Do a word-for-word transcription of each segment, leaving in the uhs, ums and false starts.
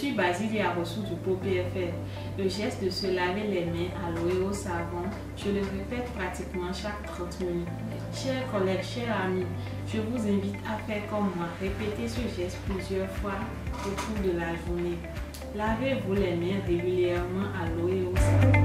suis Basile Yarossou du P O P F R. Le geste de se laver les mains à l'eau et au savon, je le répète pratiquement chaque trente minutes. Chers collègues, chers amis, je vous invite à faire comme moi, répétez ce geste plusieurs fois au cours de la journée. Lavez-vous les mains régulièrement à l'eau et au savon.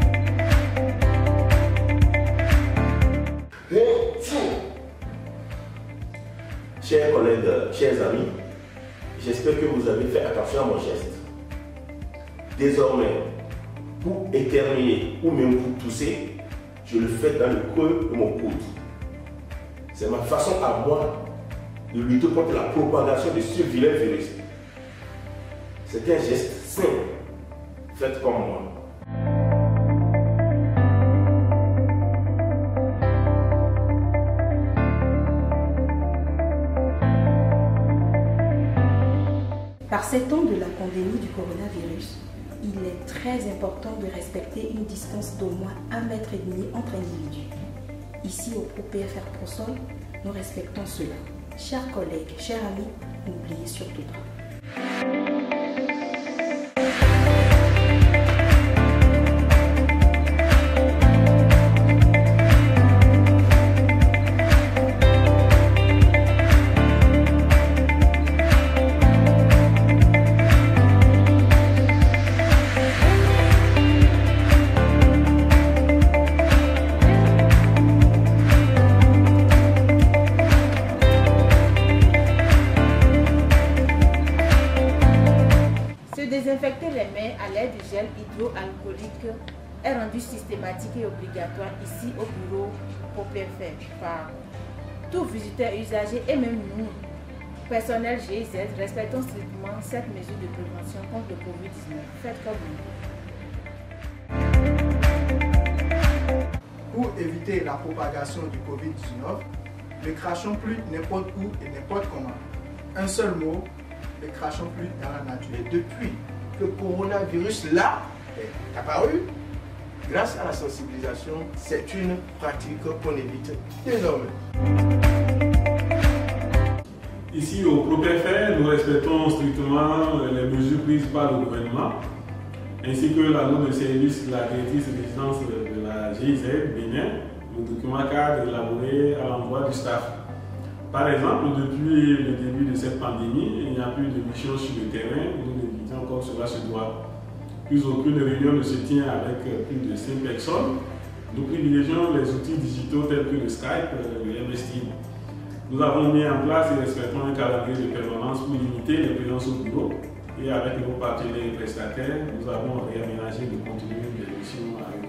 Chers collègues, chers amis, j'espère que vous avez fait attention à mon geste. Désormais, pour éternuer ou même pour tousser, je le fais dans le creux de mon coude. C'est ma façon à moi de lutter contre la propagation de ce vilain virus. C'est un geste simple. Faites comme moi. Par ces temps de la pandémie du coronavirus, il est très important de respecter une distance d'au moins un mètre et demi entre individus. Ici au P O P F R ProSol, nous respectons cela. Chers collègues, chers amis, n'oubliez surtout pas. Désinfecter les mains à l'aide du gel hydroalcoolique est rendu systématique et obligatoire ici au bureau P O P F R par tout visiteur usager et même nous, personnel G I Z, respectons strictement cette mesure de prévention contre le Covid dix-neuf. Faites comme nous. Pour éviter la propagation du Covid dix-neuf, ne crachons plus n'importe où et n'importe comment. Un seul mot, ne crachons plus dans la nature. Et depuis que le coronavirus là est apparu, grâce à la sensibilisation, c'est une pratique qu'on évite désormais. Ici au P O P F R, nous respectons strictement les mesures prises par le gouvernement, ainsi que la note de service de la directrice de résidence de la G I Z Bénin, le document cadre élaboré à l'endroit du staff. Par exemple, depuis le début de cette pandémie, il n'y a plus de mission sur le terrain, nous évitons comme cela se doit. Plus aucune réunion ne se tient avec plus de cinq personnes. Nous privilégions les outils digitaux tels que le Skype, le M S Teams. Nous avons mis en place et respectons un calendrier de permanence pour limiter les présences au bureau. Et avec nos partenaires et prestataires, nous avons réaménagé le contenu des missions avec